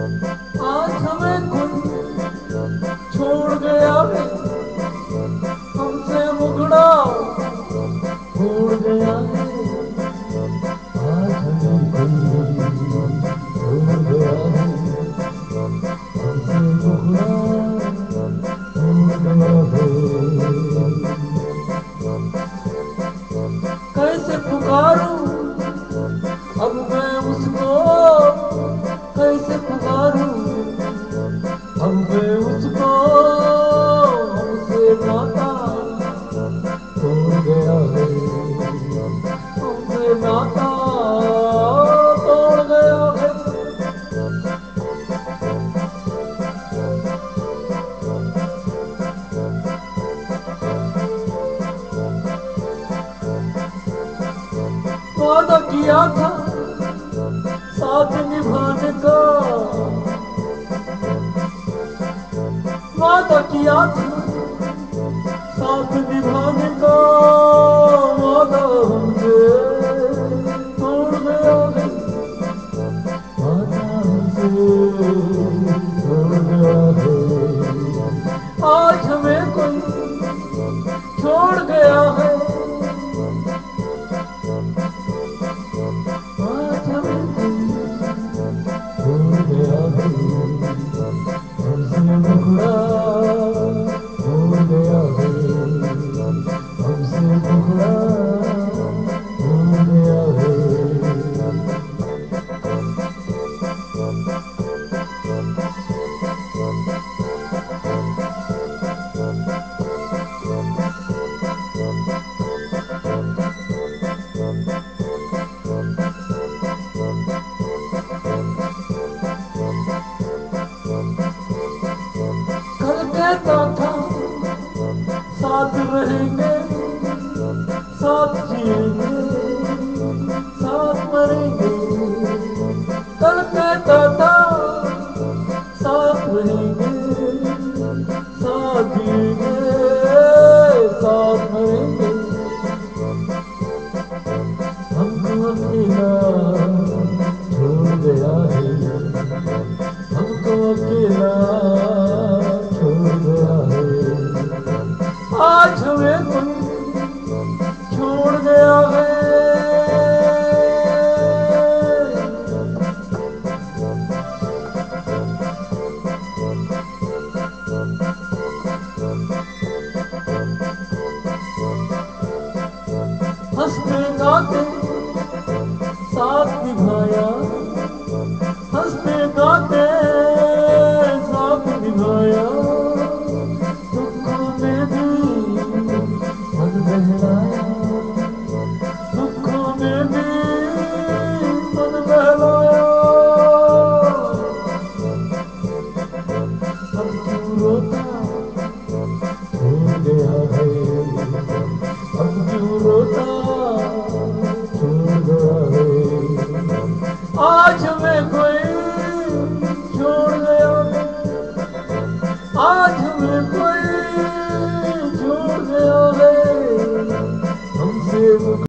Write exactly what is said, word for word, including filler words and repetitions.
आज हमें कोई छोड़ गया है, हमसे मुकड़ा छोड़ गया है। आज हमें कोई छोड़ गया है, हमसे मुकड़ा छोड़ गया है। कैसे पुकारूं अब मैं उसको, कैसे पुकारूं अब मैं उसको, हमसे नाता तोड़ गया है, हमसे नाता तोड़ गया है। वादा किया था साथ निभाने का, वादा किया था साथ निभाने का, वादा हमसे तोड़ गया है, वादा हमसे तोड़ गया है। आज हमें कोई छोड़ गया है, आज हमें कोई छोड़ गया है, हमसे मुकड़ा छोड़ गया है, हमसे मुकड़ा छोड़ गया है। कल कहता था साथ रहेंगे, साथ जिएंगे, साथ मरेंगे। कल कहता था साथ रहेंगे, साथ जिएंगे, साथ मरेंगे। हमको अकेला छोड़ गया है, हमको अकेला छोड़ गया है। आज हमें कोई छोड़ गया है। हंसते गाते साथ निभाया, हंसते गाते